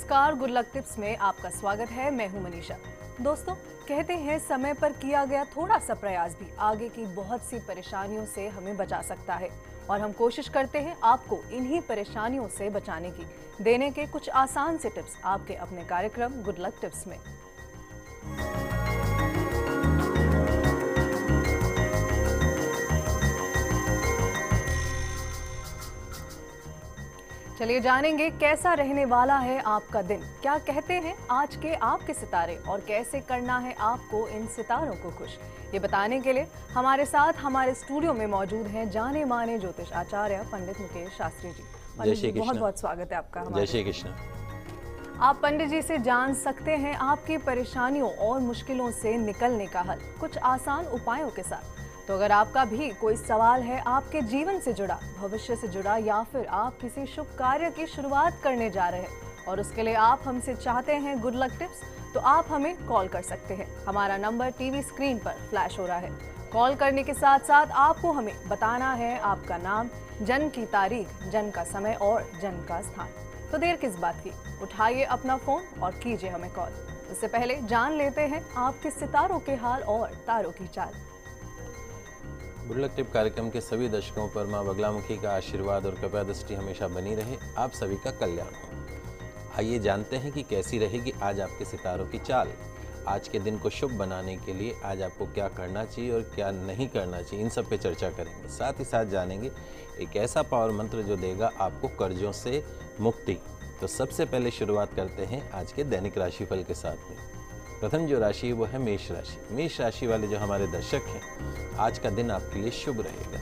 नमस्कार, good luck tips में आपका स्वागत है। मैं हूं मनीषा। दोस्तों, कहते हैं समय पर किया गया थोड़ा सा प्रयास भी आगे की बहुत सी परेशानियों से हमें बचा सकता है, और हम कोशिश करते हैं आपको इन्हीं परेशानियों से बचाने की, देने के कुछ आसान से टिप्स आपके अपने कार्यक्रम गुड लक टिप्स में। चलिए जानेंगे कैसा रहने वाला है आपका दिन, क्या कहते हैं आज के आपके सितारे और कैसे करना है आपको इन सितारों को खुश। ये बताने के लिए हमारे साथ हमारे स्टूडियो में मौजूद हैं जाने माने ज्योतिष आचार्य पंडित मुकेश शास्त्री जी। पंडित जी, बहुत बहुत स्वागत है आपका हमारे। जय श्री कृष्ण। आप पंडित जी से जान सकते हैं आपकी परेशानियों और मुश्किलों से निकलने का हल कुछ आसान उपायों के साथ। तो अगर आपका भी कोई सवाल है आपके जीवन से जुड़ा, भविष्य से जुड़ा, या फिर आप किसी शुभ कार्य की शुरुआत करने जा रहे हैं और उसके लिए आप हमसे चाहते हैं गुड लक टिप्स, तो आप हमें कॉल कर सकते हैं। हमारा नंबर टीवी स्क्रीन पर फ्लैश हो रहा है। कॉल करने के साथ साथ आपको हमें बताना है आपका नाम, जन्म की तारीख, जन्म का समय और जन्म का स्थान। तो देर किस बात की, उठाइए अपना फोन और कीजिए हमें कॉल। उससे पहले जान लेते हैं आपके सितारों के हाल और तारों की चाल। गुड लक टिप कार्यक्रम के सभी दर्शकों पर मां बगलामुखी का आशीर्वाद और कृपा दृष्टि हमेशा बनी रहे, आप सभी का कल्याण हो। आइए जानते हैं कि कैसी रहेगी आज आपके सितारों की चाल। आज के दिन को शुभ बनाने के लिए आज आपको क्या करना चाहिए और क्या नहीं करना चाहिए, इन सब पे चर्चा करेंगे। साथ ही साथ जानेंगे एक ऐसा पावर मंत्र जो देगा आपको कर्जों से मुक्ति। तो सबसे पहले शुरुआत करते हैं आज के दैनिक राशिफल के साथ में। प्रथम जो राशि है वो है मेष राशि। मेष राशि वाले जो हमारे दर्शक हैं, आज का दिन आपके लिए शुभ रहेगा।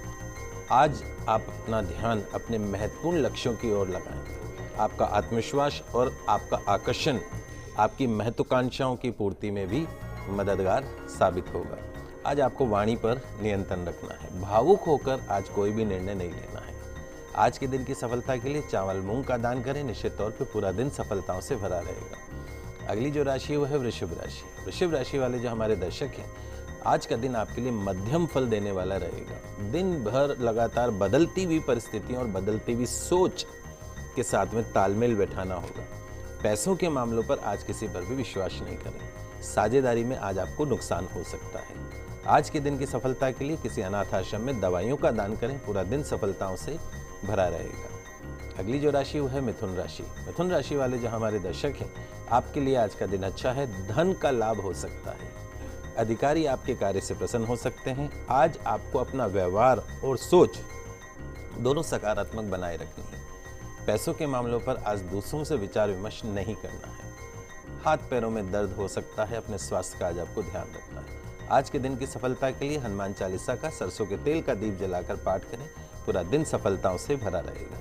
आज आप अपना ध्यान अपने महत्वपूर्ण लक्ष्यों की ओर लगाएं। आपका आत्मविश्वास और आपका आकर्षण आपकी महत्वाकांक्षाओं की पूर्ति में भी मददगार साबित होगा। आज आपको वाणी पर नियंत्रण रखना है। भावुक होकर आज कोई भी निर्णय नहीं लेना है। आज के दिन की सफलता के लिए चावल मूंग का दान करें, निश्चित तौर पर पूरा दिन सफलताओं से भरा रहेगा। अगली जो राशि है वो है वृषभ राशि। वृषभ राशि वाले जो हमारे दर्शक हैं, आज का दिन आपके लिए मध्यम फल देने वाला रहेगा। दिन भर लगातार बदलती हुई परिस्थितियों और बदलती हुई सोच के साथ में तालमेल बैठाना होगा। पैसों के मामलों पर आज किसी पर भी विश्वास नहीं करें। साझेदारी में आज आपको नुकसान हो सकता है। आज के दिन की सफलता के लिए किसी अनाथ आश्रम में दवाइयों का दान करें, पूरा दिन सफलताओं से भरा रहेगा। अगली जो राशि वो है मिथुन राशि। मिथुन राशि वाले जो हमारे दर्शक हैं, आपके लिए आज का दिन अच्छा है। धन का लाभ हो सकता है। अधिकारी आपके कार्य से प्रसन्न हो सकते हैं। आज आपको अपना व्यवहार और सोच दोनों सकारात्मक बनाए रखनी है। पैसों के मामलों पर आज दूसरों से विचार विमर्श नहीं करना है। हाथ पैरों में दर्द हो सकता है, अपने स्वास्थ्य का आज आपको ध्यान रखना है। आज के दिन की सफलता के लिए हनुमान चालीसा का सरसों के तेल का दीप जलाकर पाठ करें, पूरा दिन सफलताओं से भरा रहेगा।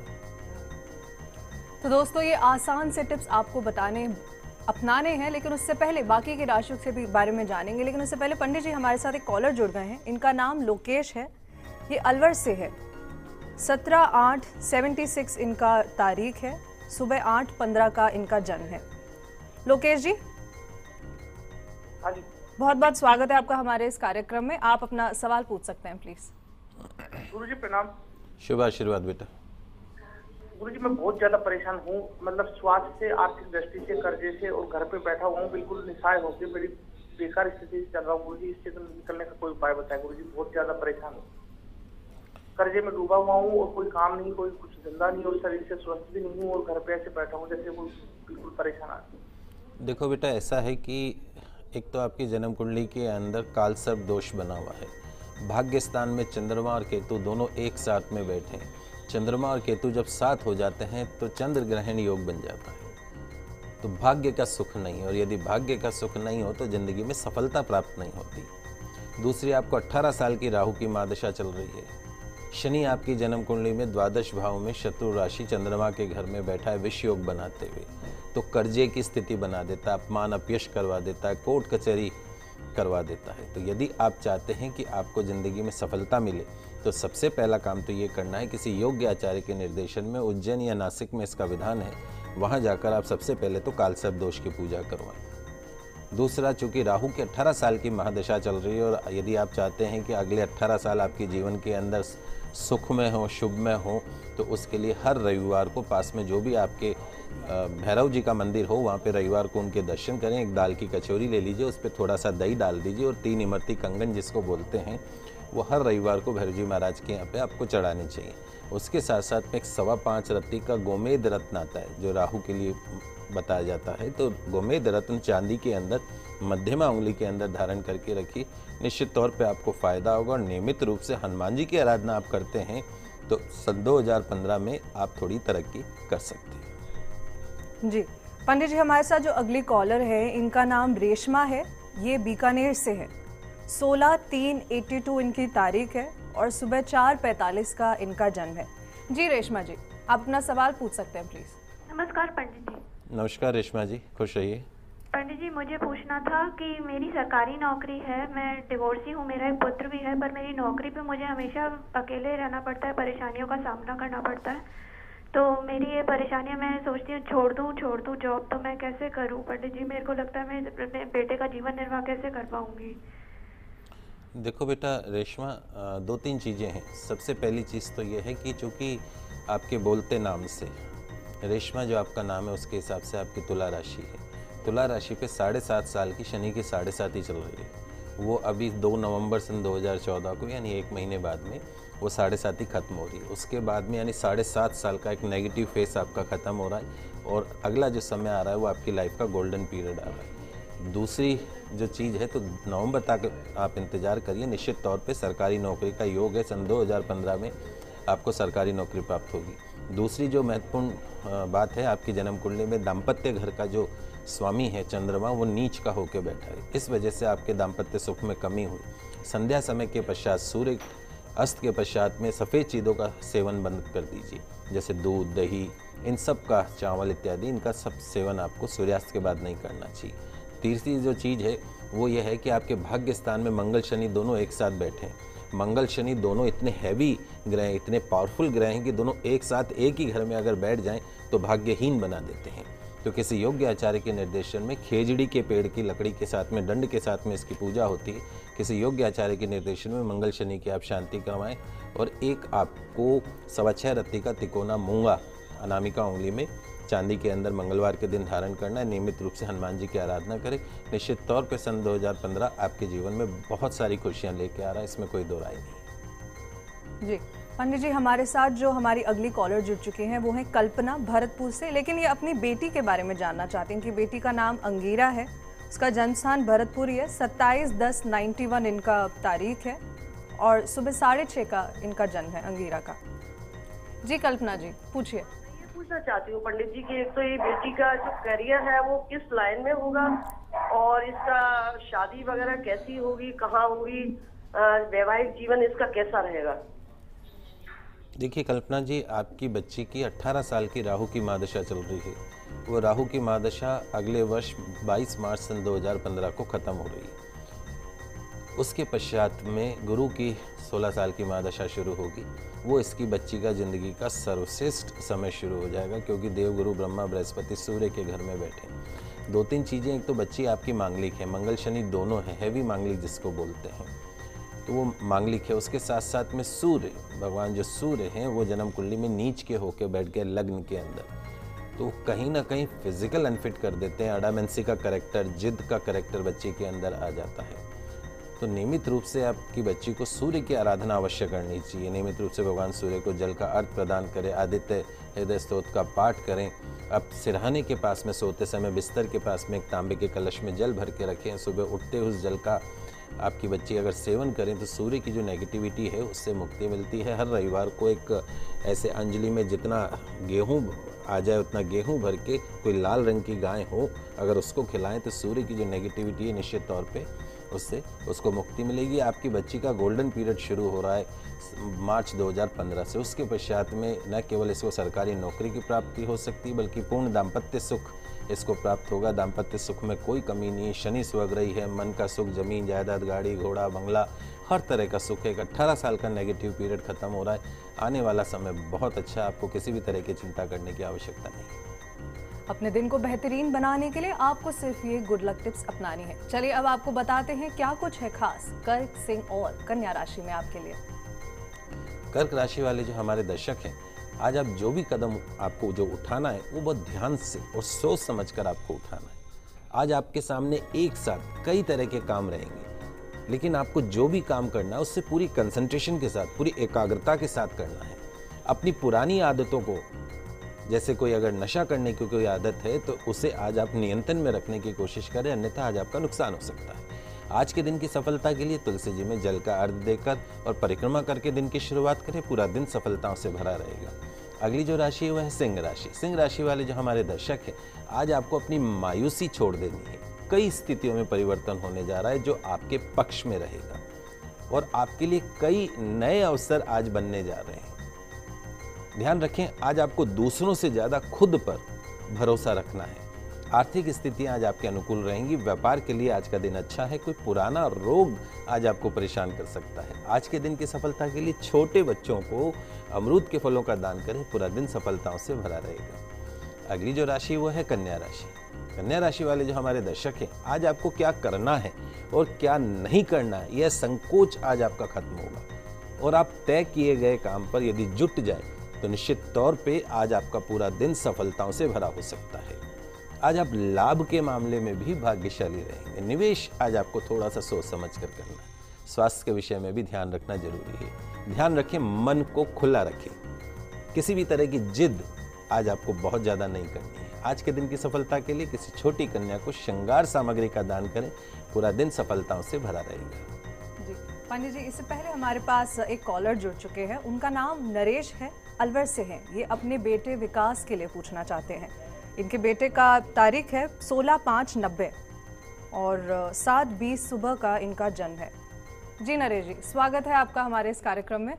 तो दोस्तों, ये आसान से टिप्स आपको अपनाने हैं, लेकिन उससे पहले बाकी की राशियों के भी बारे में जानेंगे। लेकिन उससे पहले पंडित जी हमारे साथ एक कॉलर जुड़ गए हैं। इनका नाम लोकेश है, ये अलवर से है। 17/8/76 इनका तारीख है, सुबह 8:15 का इनका जन्म है। लोकेश जी, हाँ जी, बहुत बहुत स्वागत है आपका हमारे इस कार्यक्रम में। आप अपना सवाल पूछ सकते हैं प्लीज। गुरुजी प्रणाम। शुभ आशीर्वाद बेटा। गुरुजी, मैं बहुत ज्यादा परेशान हूँ, मतलब स्वास्थ्य से, आर्थिक दृष्टि से, कर्जे से, और घर पे बैठा हुआ हूँ बिल्कुल निस्सहाय होकर। मेरी बेकार स्थिति से चल रहा हूँ गुरुजी। इससे निकलने का कोई उपाय बताएं गुरुजी। बहुत ज्यादा परेशान हूँ, कर्जे में डूबा हुआ हूँ और कोई काम नहीं, कोई कुछ धंधा नहीं, और शरीर से स्वस्थ भी नहीं हूँ, और घर पे ऐसे बैठा हूँ जैसे वो बिल्कुल परेशान है। देखो बेटा, ऐसा है कि एक तो आपकी जन्म कुंडली के अंदर काल सर्प दोष बना हुआ है। भाग्य स्थान में चंद्रमा और केतु दोनों एक साथ में बैठे हैं। चंद्रमा और केतु जब साथ हो जाते हैं तो चंद्र ग्रहण योग बन जाता है। तो भाग्य का सुख नहीं, और यदि भाग्य का सुख नहीं हो तो जिंदगी में सफलता प्राप्त नहीं होती। दूसरी, आपको 18 साल की राहु की महादशा चल रही है। शनि आपकी जन्म कुंडली में द्वादश भाव में शत्रु राशि चंद्रमा के घर में बैठा है, विष योग बनाते हुए। तो कर्जे की स्थिति बना देता है, अपमान अपयश करवा देता है, कोर्ट कचहरी करवा देता है। तो यदि आप चाहते हैं कि आपको ज़िंदगी में सफलता मिले, तो सबसे पहला काम तो ये करना है, किसी योग्य आचार्य के निर्देशन में, उज्जैन या नासिक में इसका विधान है, वहाँ जाकर आप सबसे पहले तो कालसर्प दोष की पूजा करवाएं। दूसरा, चूंकि राहु की 18 साल की महादशा चल रही है और यदि आप चाहते हैं कि अगले 18 साल आपके जीवन के अंदर सुख में हो, शुभ में हो, तो उसके लिए हर रविवार को पास में जो भी आपके भैरव जी का मंदिर हो वहाँ पे रविवार को उनके दर्शन करें। एक दाल की कचौरी ले लीजिए, उस पर थोड़ा सा दही डाल दीजिए और 3 इमरती कंगन जिसको बोलते हैं वो हर रविवार को भैरव जी महाराज के यहाँ पे आपको चढ़ानी चाहिए। उसके साथ साथ में एक 5.25 रत्ती का गोमेद रत्न आता है जो राहु के लिए बताया जाता है। तो गोमेद रत्न चांदी के अंदर मध्यमा उंगली के अंदर धारण करके रखिए, निश्चित तौर पे आपको फ़ायदा होगा। और नियमित रूप से हनुमान जी की आराधना आप करते हैं तो सन 2015 में आप थोड़ी तरक्की कर सकते हैं। जी पंडित जी, हमारे साथ जो अगली कॉलर है इनका नाम रेशमा है, ये बीकानेर से है। 16/3/82 इनकी तारीख है और सुबह 4:45 का इनका जन्म है। जी रेशमा जी, आप अपना सवाल पूछ सकते हैं प्लीज। नमस्कार पंडित जी। नमस्कार रेशमा जी, खुश रहिए। पंडित जी, मुझे पूछना था कि मेरी सरकारी नौकरी है, मैं डिवोर्सी हूँ, मेरा एक पुत्र भी है, पर मेरी नौकरी पे मुझे हमेशा अकेले रहना पड़ता है, परेशानियों का सामना करना पड़ता है। तो मेरी ये परेशानियाँ, मैं सोचती हूँ छोड़ दूँ जॉब, तो मैं कैसे करूँ पंडित जी? मेरे को लगता है मैं अपने बेटे का जीवन निर्वाह कैसे कर पाऊँगी? देखो बेटा रेशमा, 2-3 चीज़ें हैं। सबसे पहली चीज़ तो ये है कि चूँकि आपके बोलते नाम से रेशमा जो आपका नाम है उसके हिसाब से आपकी तुला राशि है। तुला राशि पे 7.5 साल की शनि की 7.5 ही चल रही है। वो अभी 2 नवंबर सन 2014 को यानी 1 महीने बाद में वो 7.5 ही खत्म हो रही है। उसके बाद में यानी 7.5 साल का एक नेगेटिव फेस आपका ख़त्म हो रहा है और अगला जो समय आ रहा है वो आपकी लाइफ का गोल्डन पीरियड आ रहा है। दूसरी जो चीज़ है तो नवंबर तक आप इंतज़ार करिए, निश्चित तौर पे सरकारी नौकरी का योग है। सन 2015 में आपको सरकारी नौकरी प्राप्त होगी। दूसरी जो महत्वपूर्ण बात है, आपकी जन्म कुंडली में दाम्पत्य घर का जो स्वामी है चंद्रमा, वो नीच का होकर बैठा है। इस वजह से आपके दाम्पत्य सुख में कमी हुई। संध्या समय के पश्चात, सूर्य अस्त के पश्चात में सफ़ेद चीज़ों का सेवन बंद कर दीजिए, जैसे दूध, दही, इन सब का, चावल इत्यादि, इनका सब सेवन आपको सूर्यास्त के बाद नहीं करना चाहिए। तीसरी जो चीज़ है वो ये है कि आपके भाग्य स्थान में मंगल शनि दोनों एक साथ बैठे हैं। मंगल शनि दोनों इतने हैवी ग्रह, इतने पावरफुल ग्रह हैं कि दोनों एक साथ एक ही घर में अगर बैठ जाएं तो भाग्यहीन बना देते हैं। तो किसी योग्य आचार्य के निर्देशन में खेजड़ी के पेड़ की लकड़ी के साथ में, दंड के साथ में इसकी पूजा होती है। किसी योग्य आचार्य के निर्देशन में मंगल शनि की आप शांति करवाएं और एक आपको 6.25 रत्ती का तिकोना मूंगा अनामिका उंगली में चांदी के अंदर मंगलवार के दिन धारण करना है। नियमित रूप से हनुमान जी की आराधना करें। निश्चित तौर पर सन 2015 आपके जीवन में बहुत सारी खुशियाँ लेके आ रहा है, इसमें कोई दो राय नहीं। जी पंडित जी, हमारे साथ जो हमारी अगली कॉलर जुड़ चुकी हैं वो हैं कल्पना भरतपुर से, लेकिन ये अपनी बेटी के बारे में जानना चाहती हैं। इनकी बेटी का नाम अंगीरा है, उसका जन्म स्थान भरतपुर ही है। 27/10/91 इनका तारीख है और सुबह 6:30 का इनका जन्म है अंगीरा का। जी कल्पना जी, पूछिए। ये पूछना चाहती हूँ पंडित जी कि एक तो ये बेटी का जो करियर है वो किस लाइन में होगा और इसका शादी वगैरह कैसी होगी, कहाँ होगी, वैवाहिक जीवन इसका कैसा रहेगा? देखिए कल्पना जी, आपकी बच्ची की 18 साल की राहु की महादशा चल रही है। वो राहु की महादशा अगले वर्ष 22 मार्च सन 2015 को ख़त्म हो रही है। उसके पश्चात में गुरु की 16 साल की महादशा शुरू होगी। वो इसकी बच्ची का ज़िंदगी का सर्वश्रेष्ठ समय शुरू हो जाएगा, क्योंकि देवगुरु ब्रह्मा बृहस्पति सूर्य के घर में बैठे हैं। 2-3 चीज़ें, एक तो बच्ची आपकी मांगलिक है, मंगल शनि दोनों हैं, हैवी मांगलिक जिसको बोलते हैं, तो वो मांगलिक है। उसके साथ साथ में सूर्य, भगवान जो सूर्य हैं वो जन्म कुंडली में नीच के होके बैठ गए लग्न के अंदर, तो कहीं ना कहीं फिजिकल अनफिट कर देते हैं। अडामेंसी का कैरेक्टर, जिद का कैरेक्टर बच्चे के अंदर आ जाता है। तो नियमित रूप से आपकी बच्ची को सूर्य की आराधना अवश्य करनी चाहिए। नियमित रूप से भगवान सूर्य को जल का अर्घ प्रदान करें, आदित्य हृदय स्तोत्र का पाठ करें। आप सिरहाने के पास में सोते समय बिस्तर के पास में एक तांबे के कलश में जल भर के रखें। सुबह उठते उस जल का आपकी बच्ची अगर सेवन करें तो सूर्य की जो नेगेटिविटी है उससे मुक्ति मिलती है। हर रविवार को एक ऐसे अंजलि में जितना गेहूं आ जाए उतना गेहूं भर के कोई लाल रंग की गाय हो, अगर उसको खिलाएं तो सूर्य की जो नेगेटिविटी है निश्चित तौर पे उससे उसको मुक्ति मिलेगी। आपकी बच्ची का गोल्डन पीरियड शुरू हो रहा है मार्च 2015 से। उसके पश्चात में न केवल इसको सरकारी नौकरी की प्राप्ति हो सकती है बल्कि पूर्ण दाम्पत्य सुख इसको प्राप्त होगा। दाम्पत्य सुख में कोई कमी नहीं, शनि स्वग्रही है, मन का सुख, जमीन जायदाद, गाड़ी घोड़ा बंगला, हर तरह का सुख है। 18 साल का नेगेटिव पीरियड खत्म हो रहा है। आने वाला समय बहुत अच्छा, आपको किसी भी तरह की चिंता करने की आवश्यकता नहीं। अपने दिन को बेहतरीन बनाने के लिए आपको सिर्फ ये गुड लक टिप्स अपनानी है। चलिए अब आपको बताते हैं क्या कुछ है खास कर्क, सिंह और कन्या राशि में आपके लिए। कर्क राशि वाले जो हमारे दर्शक हैं, आज आप जो भी कदम आपको जो उठाना है वो बहुत ध्यान से और सोच समझकर आपको उठाना है। आज आपके सामने एक साथ कई तरह के काम रहेंगे, लेकिन आपको जो भी काम करना है उससे पूरी कंसंट्रेशन के साथ, पूरी एकाग्रता के साथ करना है। अपनी पुरानी आदतों को, जैसे कोई अगर नशा करने की कोई आदत है तो उसे आज आप नियंत्रण में रखने की कोशिश करें, अन्यथा आज आपका नुकसान हो सकता है। आज के दिन की सफलता के लिए तुलसी जी में जल का अर्घ देकर और परिक्रमा करके दिन की शुरुआत करें, पूरा दिन सफलताओं से भरा रहेगा। अगली जो राशि है वह है सिंह राशि। सिंह राशि वाले जो हमारे दर्शक हैं, आज आपको अपनी मायूसी छोड़ देनी है। कई स्थितियों में परिवर्तन होने जा रहा है जो आपके पक्ष में रहेगा और आपके लिए कई नए अवसर आज बनने जा रहे हैं। ध्यान रखें, आज आपको दूसरों से ज्यादा खुद पर भरोसा रखना है। आर्थिक स्थितियां आज आपके अनुकूल रहेंगी। व्यापार के लिए आज का दिन अच्छा है। कोई पुराना रोग आज आपको परेशान कर सकता है। आज के दिन की सफलता के लिए छोटे बच्चों को अमरूद के फलों का दान करें, पूरा दिन सफलताओं से भरा रहेगा। अगली जो राशि वो है कन्या राशि। कन्या राशि वाले जो हमारे दर्शक हैं, आज आपको क्या करना है और क्या नहीं करना है, यह संकोच आज आपका खत्म होगा और आप तय किए गए काम पर यदि जुट जाए तो निश्चित तौर पे आज आपका पूरा दिन सफलताओं से भरा हो सकता है। आज आप लाभ के मामले में भी भाग्यशाली रहेंगे। निवेश आज आपको थोड़ा सा सोच समझ कर करना है। स्वास्थ्य के विषय में भी ध्यान रखना जरूरी है। ध्यान रखें, मन को खुला रखें। किसी भी तरह की जिद आज आपको बहुत ज्यादा नहीं करनी है। आज के दिन की सफलता के लिए किसी छोटी कन्या को श्रृंगार सामग्री का दान करें, पूरा दिन सफलताओं से भरा रहेगा। जी पंडित जी, इससे पहले हमारे पास एक कॉलर जुड़ चुके हैं। उनका नाम नरेश है, अलवर से हैं। ये अपने बेटे विकास के लिए पूछना चाहते हैं। इनके बेटे का तारीख है 16/5/90 और 7:20 सुबह का इनका जन्म है। जी नरेश जी, स्वागत है आपका हमारे इस कार्यक्रम में।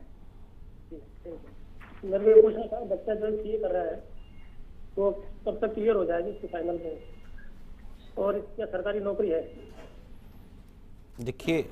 मेरे को ये पूछना था, बच्चा जो सीए कर रहा है तो कब तक क्लियर हो जाएगी इसकी फाइनल में, और क्या सरकारी नौकरी है? देखिए,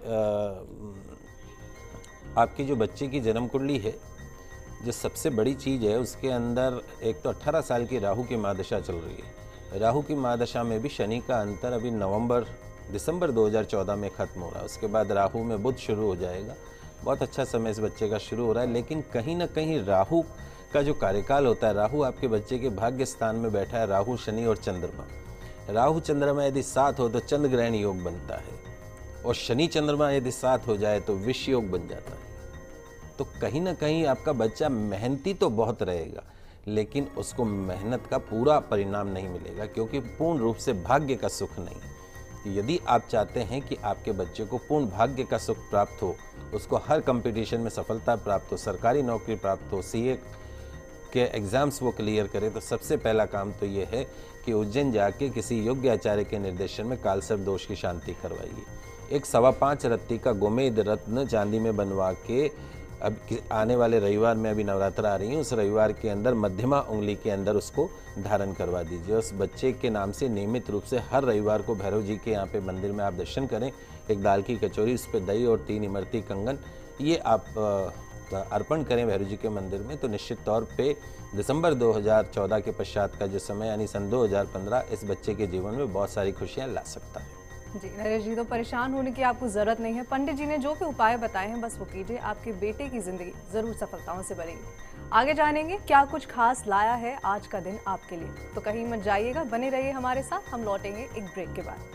आपकी जो बच्चे की जन्म कुंडली है, जो सबसे बड़ी चीज़ है उसके अंदर एक तो 18 साल की राहु की महादशा चल रही है। राहु की महादशा में भी शनि का अंतर अभी दिसंबर 2014 में खत्म हो रहा है। उसके बाद राहु में बुध शुरू हो जाएगा। बहुत अच्छा समय इस बच्चे का शुरू हो रहा है, लेकिन कहीं ना कहीं राहु का जो कार्यकाल होता है, राहु आपके बच्चे के भाग्य स्थान में बैठा है। राहु, शनि और चंद्रमा। राहु चंद्रमा यदि साथ हो तो चंद्र ग्रहण योग बनता है, और शनि चंद्रमा यदि साथ हो जाए तो विष योग बन जाता है। तो कहीं ना कहीं आपका बच्चा मेहनती तो बहुत रहेगा, लेकिन उसको मेहनत का पूरा परिणाम नहीं मिलेगा, क्योंकि पूर्ण रूप से भाग्य का सुख नहीं। यदि आप चाहते हैं कि आपके बच्चे को पूर्ण भाग्य का सुख प्राप्त हो, उसको हर कंपटीशन में सफलता प्राप्त हो, सरकारी नौकरी प्राप्त हो, सीए के एग्जाम्स वो क्लियर करे, तो सबसे पहला काम तो ये है कि उज्जैन जाके किसी योग्य आचार्य के निर्देशन में कालसर्प दोष की शांति करवाइए। एक 5.25 रत्ती का गोमेद रत्न चांदी में बनवा के, अब आने वाले रविवार में अभी नवरात्र आ रही है, उस रविवार के अंदर मध्यमा उंगली के अंदर उसको धारण करवा दीजिए। उस बच्चे के नाम से नियमित रूप से हर रविवार को भैरव जी के यहाँ पे मंदिर में आप दर्शन करें। एक दाल की कचौरी, उस पर दही और 3 इमरती कंगन, ये आप अर्पण करें भैरव जी के मंदिर में, तो निश्चित तौर पे दिसंबर 2014 के पश्चात का जो समय यानी सन 2015 इस बच्चे के जीवन में बहुत सारी खुशियाँ ला सकता है। जी नरेश जी, तो परेशान होने की आपको ज़रूरत नहीं है। पंडित जी ने जो भी उपाय बताए हैं बस वो कीजिए, आपके बेटे की ज़िंदगी ज़रूर सफलताओं से भरेगी। आगे जानेंगे क्या कुछ खास लाया है आज का दिन आपके लिए, तो कहीं मत जाइएगा, बने रहिए हमारे साथ। हम लौटेंगे एक ब्रेक के बाद।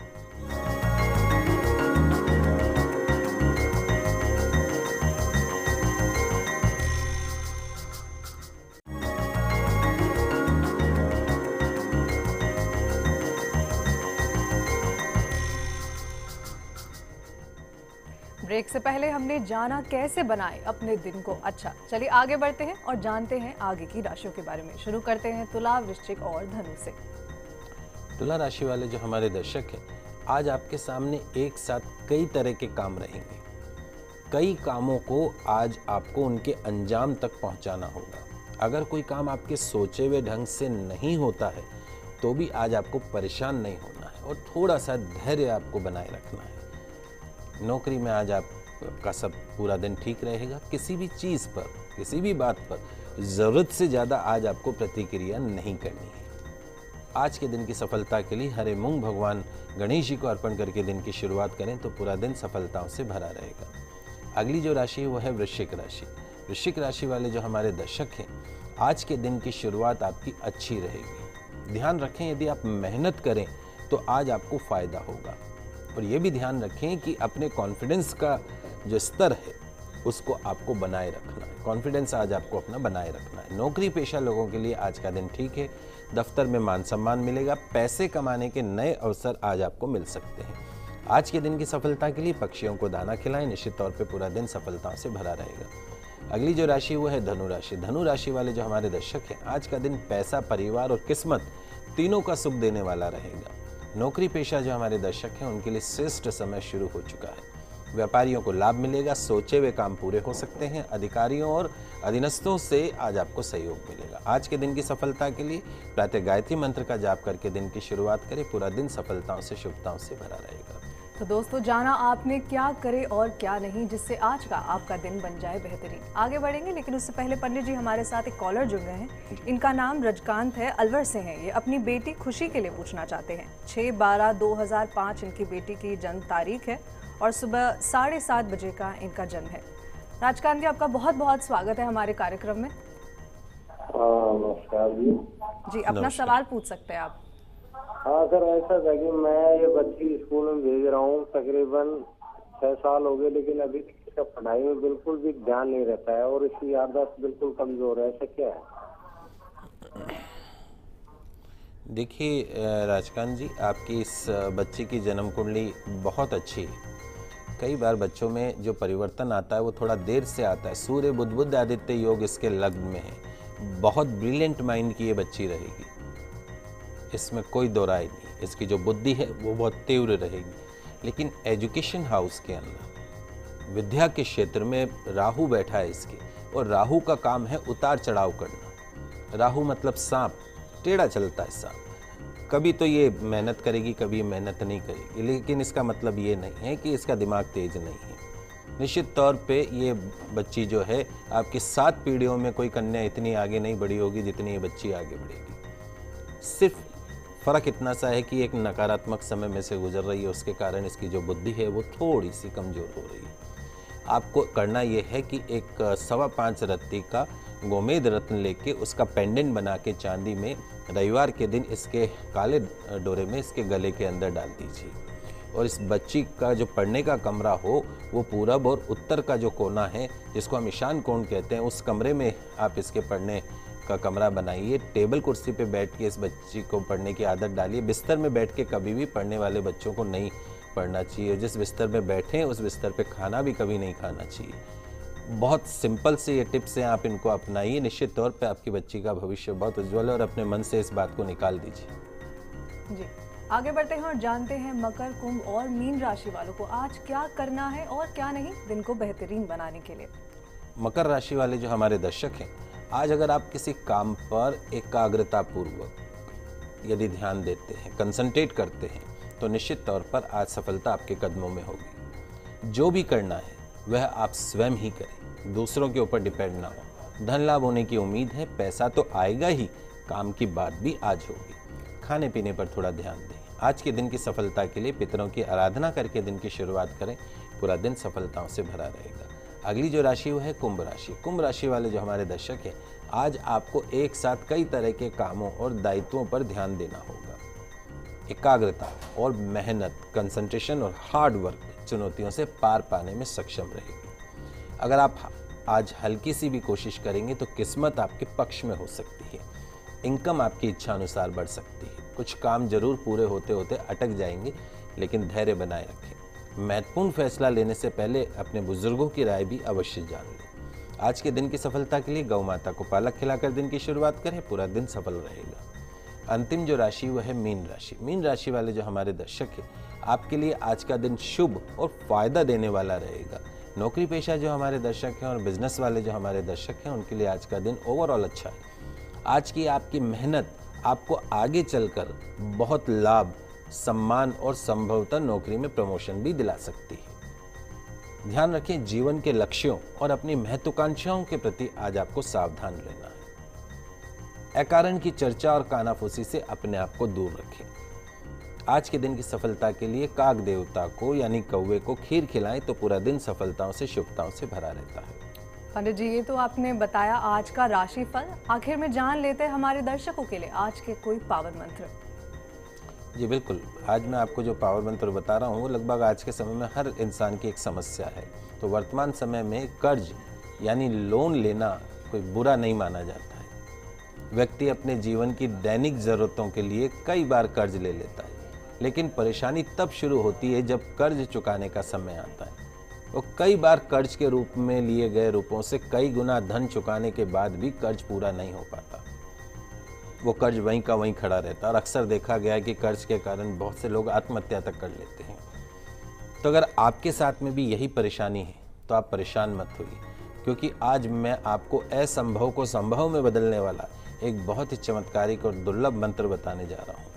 ब्रेक से पहले हमने जाना कैसे बनाए अपने दिन को अच्छा। चलिए आगे बढ़ते हैं और जानते हैं आगे की राशियों के बारे में। शुरू करते हैं तुला, वृश्चिक और धनु से। तुला राशि वाले जो हमारे दर्शक हैं, आज आपके सामने एक साथ कई तरह के काम रहेंगे। कई कामों को आज आपको उनके अंजाम तक पहुंचाना होगा। अगर कोई काम आपके सोचे हुए ढंग से नहीं होता है तो भी आज आपको परेशान नहीं होना है और थोड़ा सा धैर्य आपको बनाए रखना है। नौकरी में आज आपका सब पूरा दिन ठीक रहेगा। किसी भी चीज़ पर, किसी भी बात पर ज़रूरत से ज़्यादा आज आपको प्रतिक्रिया नहीं करनी है। आज के दिन की सफलता के लिए हरे मूंग भगवान गणेश जी को अर्पण करके दिन की शुरुआत करें तो पूरा दिन सफलताओं से भरा रहेगा। अगली जो राशि है वो है वृश्चिक राशि। वृश्चिक राशि वाले जो हमारे दर्शक हैं, आज के दिन की शुरुआत आपकी अच्छी रहेगी। ध्यान रखें, यदि आप मेहनत करें तो आज आपको फायदा होगा। और ये भी ध्यान रखें कि अपने कॉन्फिडेंस का जो स्तर है उसको आपको बनाए रखना है। कॉन्फिडेंस आज आपको अपना बनाए रखना है। नौकरी पेशा लोगों के लिए आज का दिन ठीक है। दफ्तर में मान सम्मान मिलेगा। पैसे कमाने के नए अवसर आज आपको मिल सकते हैं। आज के दिन की सफलता के लिए पक्षियों को दाना खिलाएं, निश्चित तौर पे पूरा दिन सफलताओं से भरा रहेगा। अगली जो राशि वो है धनु राशि। धनु राशि वाले जो हमारे दर्शक हैं, आज का दिन पैसा, परिवार और किस्मत तीनों का सुख देने वाला रहेगा। नौकरी पेशा जो हमारे दर्शक हैं उनके लिए श्रेष्ठ समय शुरू हो चुका है। व्यापारियों को लाभ मिलेगा। सोचे हुए काम पूरे हो सकते हैं। अधिकारियों और अधीनस्थों से आज आपको सहयोग मिलेगा। आज के दिन की सफलता के लिए प्रातः गायत्री मंत्र का जाप करके दिन की शुरुआत करें। पूरा दिन सफलताओं से, शुभताओं से भरा रहेगा। तो दोस्तों, जाना आपने क्या करे और क्या नहीं, जिससे आज का आपका दिन बन जाए बेहतरीन। आगे बढ़ेंगे, लेकिन उससे पहले पंडित जी हमारे साथ एक कॉलर जुड़ गए हैं। इनका नाम रजकांत है, अलवर से हैं। ये अपनी बेटी खुशी के लिए पूछना चाहते हैं। 6/12/2005 इनकी बेटी की जन्म तारीख है और सुबह 7:30 बजे का इनका जन्म है। राजकांत जी, आपका बहुत बहुत स्वागत है हमारे कार्यक्रम में। नमस्कार जी, अपना सवाल पूछ सकते हैं आप। हाँ सर, ऐसा था कि मैं ये बच्ची स्कूल में भेज रहा हूँ, तकरीबन 6 साल हो गए, लेकिन अभी इसका पढ़ाई में बिल्कुल भी ध्यान नहीं रहता है और इसकी याददाश्त बिल्कुल कमजोर है। ऐसा क्या है? देखिए राजकांत जी, आपकी इस बच्चे की जन्म कुंडली बहुत अच्छी है। कई बार बच्चों में जो परिवर्तन आता है वो थोड़ा देर से आता है। सूर्य बुध आदित्य योग इसके लग्न में है। बहुत ब्रिलियंट माइंड की ये बच्ची रहेगी, इसमें कोई दो राय नहीं। इसकी जो बुद्धि है वो बहुत तीव्र रहेगी। लेकिन एजुकेशन हाउस के अंदर विद्या के क्षेत्र में राहु बैठा है इसके, और राहु का काम है उतार चढ़ाव करना। राहु मतलब सांप, टेढ़ा चलता है सांप। कभी तो ये मेहनत करेगी, कभी मेहनत नहीं करेगी। लेकिन इसका मतलब ये नहीं है कि इसका दिमाग तेज नहीं है। निश्चित तौर पे ये बच्ची जो है आपकी 7 पीढ़ियों में कोई कन्या इतनी आगे नहीं बढ़ी होगी जितनी ये बच्ची आगे बढ़ेगी। सिर्फ फ़र्क इतना सा है कि एक नकारात्मक समय में से गुजर रही है, उसके कारण इसकी जो बुद्धि है वो थोड़ी सी कमज़ोर हो रही है। आपको करना ये है कि एक 5.25 रत्ती का गोमेद रत्न लेके उसका पेंडेंट बना के चांदी में रविवार के दिन इसके काले डोरे में इसके गले के अंदर डाल दीजिए। और इस बच्ची का जो पढ़ने का कमरा हो वो पूरब और उत्तर का जो कोना है, जिसको हम ईशान कोण कहते हैं, उस कमरे में आप इसके पढ़ने का कमरा बनाइए। टेबल कुर्सी पे बैठ के इस बच्ची को पढ़ने की आदत डालिए। बिस्तर में बैठ के कभी भी पढ़ने वाले बच्चों को नहीं पढ़ना चाहिए। जिस बिस्तर में बैठे हैं उस बिस्तर पे खाना भी कभी नहीं खाना चाहिए। बहुत सिंपल से ये टिप्स हैं, आप इनको अपनाइए। निश्चित तौर पे आपकी बच्ची का भविष्य बहुत उज्जवल है और अपने मन से इस बात को निकाल दीजिए। जी, आगे बढ़ते हैं और जानते हैं मकर, कुंभ और मीन राशि वालों को आज क्या करना है और क्या नहीं दिन को बेहतरीन बनाने के लिए। मकर राशि वाले जो हमारे दर्शक हैं, आज अगर आप किसी काम पर एकाग्रता पूर्वक यदि ध्यान देते हैं, कंसंट्रेट करते हैं, तो निश्चित तौर पर आज सफलता आपके कदमों में होगी। जो भी करना है वह आप स्वयं ही करें, दूसरों के ऊपर डिपेंड ना हो। धन लाभ होने की उम्मीद है। पैसा तो आएगा ही, काम की बात भी आज होगी। खाने पीने पर थोड़ा ध्यान दें। आज के दिन की सफलता के लिए पितरों की आराधना करके दिन की शुरुआत करें। पूरा दिन सफलताओं से भरा रहेगा। अगली जो राशि वो है कुंभ राशि। कुंभ राशि वाले जो हमारे दर्शक हैं, आज आपको एक साथ कई तरह के कामों और दायित्वों पर ध्यान देना होगा। एकाग्रता और मेहनत, कंसंट्रेशन और हार्ड वर्क चुनौतियों से पार पाने में सक्षम रहेगी। अगर आप आज हल्की सी भी कोशिश करेंगे तो किस्मत आपके पक्ष में हो सकती है। इनकम आपकी इच्छा अनुसार बढ़ सकती है। कुछ काम जरूर पूरे होते होते अटक जाएंगे, लेकिन धैर्य बनाए रखें। महत्वपूर्ण फैसला लेने से पहले अपने बुजुर्गों की राय भी अवश्य जान लें। आज के दिन की सफलता के लिए गौ माता को पालक खिलाकर दिन की शुरुआत करें। पूरा दिन सफल रहेगा। अंतिम जो राशि वह है मीन राशि। मीन राशि वाले जो हमारे दर्शक हैं, आपके लिए आज का दिन शुभ और फायदा देने वाला रहेगा। नौकरी पेशा जो हमारे दर्शक हैं और बिजनेस वाले जो हमारे दर्शक हैं, उनके लिए आज का दिन ओवरऑल अच्छा है। आज की आपकी मेहनत आपको आगे चलकर बहुत लाभ, सम्मान और संभवतः नौकरी में प्रमोशन भी दिला सकती है। ध्यान रखें, जीवन के लक्ष्यों और अपनी महत्वाकांक्षाओं के प्रति आज आपको सावधान रहना है। अकारण की चर्चा और कानाफूसी से अपने आप को दूर रखें। आज के दिन की सफलता के लिए काग देवता को यानी कौवे को खीर खिलाएं तो पूरा दिन सफलताओं से शुभताओं से भरा रहता है। पंडित जी, ये तो आपने बताया आज का राशिफल। आखिर में जान लेते हैं हमारे दर्शकों के लिए आज के कोई पावन मंत्र। जी बिल्कुल, आज मैं आपको जो पावर मंत्र बता रहा हूँ वो लगभग आज के समय में हर इंसान की एक समस्या है। तो वर्तमान समय में कर्ज यानी लोन लेना कोई बुरा नहीं माना जाता है। व्यक्ति अपने जीवन की दैनिक ज़रूरतों के लिए कई बार कर्ज ले लेता है, लेकिन परेशानी तब शुरू होती है जब कर्ज चुकाने का समय आता है। वो कई बार कर्ज के रूप में लिए गए रूपों से कई गुना धन चुकाने के बाद भी कर्ज पूरा नहीं हो पाता। वो कर्ज वहीं का वहीं खड़ा रहता है और अक्सर देखा गया है कि कर्ज के कारण बहुत से लोग आत्महत्या तक कर लेते हैं। तो अगर आपके साथ में भी यही परेशानी है तो आप परेशान मत होइए, क्योंकि आज मैं आपको असंभव को संभव में बदलने वाला एक बहुत ही चमत्कारिक और दुर्लभ मंत्र बताने जा रहा हूँ।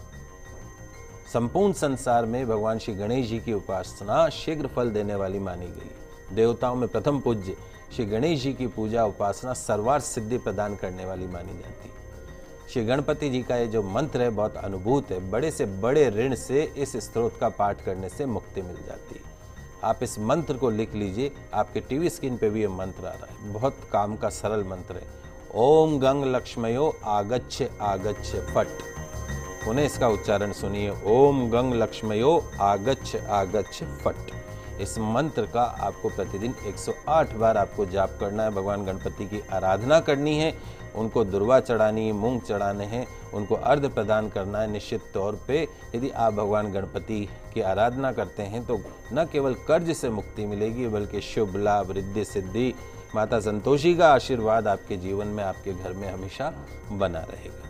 संपूर्ण संसार में भगवान श्री गणेश जी की उपासना शीघ्र फल देने वाली मानी गई। देवताओं में प्रथम पूज्य श्री गणेश जी की पूजा उपासना सर्वार्थ सिद्धि प्रदान करने वाली मानी जाती है। श्री गणपति जी का ये जो मंत्र है बहुत अनुभूत है। बड़े से बड़े ऋण से इस स्तोत्र का पाठ करने से मुक्ति मिल जाती है। आप इस मंत्र को लिख लीजिए, आपके टीवी स्क्रीन पे भी ये मंत्र आ रहा है। बहुत काम का सरल मंत्र है। ओम गंग लक्ष्मयो आगच्छ आगच्छ फट। उन्हें इसका उच्चारण सुनिए, ओम गंग लक्ष्मयो आगच्छ आगच्छ फट। इस मंत्र का आपको प्रतिदिन 108 बार आपको जाप करना है। भगवान गणपति की आराधना करनी है, उनको दुर्वा चढ़ानी है, मूंग चढ़ाने हैं, उनको अर्घ प्रदान करना है। निश्चित तौर पे यदि आप भगवान गणपति की आराधना करते हैं तो न केवल कर्ज से मुक्ति मिलेगी बल्कि शुभ लाभ, रिद्धि सिद्धि, माता संतोषी का आशीर्वाद आपके जीवन में, आपके घर में हमेशा बना रहेगा।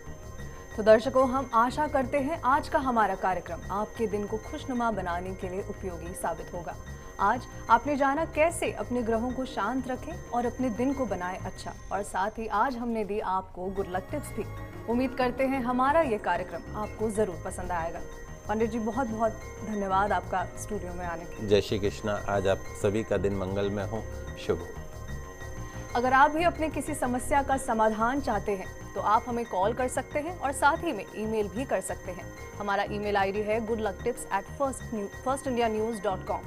तो दर्शकों, हम आशा करते हैं आज का हमारा कार्यक्रम आपके दिन को खुशनुमा बनाने के लिए उपयोगी साबित होगा। आज आपने जाना कैसे अपने ग्रहों को शांत रखें और अपने दिन को बनाए अच्छा, और साथ ही आज हमने दी आपको गुड लक टिप्स भी। उम्मीद करते हैं हमारा ये कार्यक्रम आपको जरूर पसंद आएगा। पंडित जी, बहुत बहुत धन्यवाद आपका स्टूडियो में आने के। जय श्री कृष्णा। आज आप सभी का दिन मंगलमय हो, शुभ हो। अगर आप भी अपने किसी समस्या का समाधान चाहते हैं तो आप हमें कॉल कर सकते हैं और साथ ही में ईमेल भी कर सकते हैं। हमारा ईमेल आईडी है goodlucktips@firstindianews.com।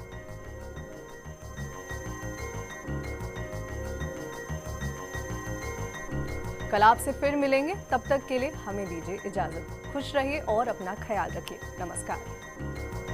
कल आपसे फिर मिलेंगे, तब तक के लिए हमें दीजिए इजाजत। खुश रहिए और अपना ख्याल रखिए। नमस्कार।